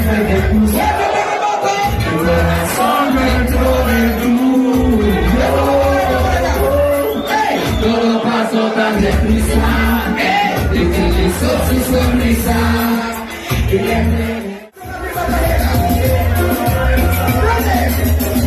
corazón dentro de tu todo pasó tan deprisa, utilizó su sonrisa y le